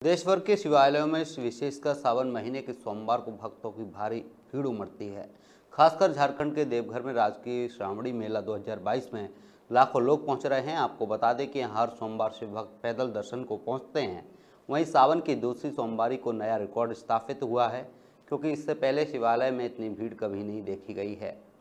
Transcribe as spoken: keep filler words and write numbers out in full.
देश भर के शिवालयों में विशेषकर सावन महीने के सोमवार को भक्तों की भारी भीड़ उमड़ती है। खासकर झारखंड के देवघर में राजकीय श्रावणी मेला दो हज़ार बाईस में लाखों लोग पहुंच रहे हैं। आपको बता दें कि यहाँ हर सोमवार से भक्त पैदल दर्शन को पहुंचते हैं। वहीं सावन की दूसरी सोमवारी को नया रिकॉर्ड स्थापित हुआ है, क्योंकि इससे पहले शिवालय में इतनी भीड़ कभी नहीं देखी गई है।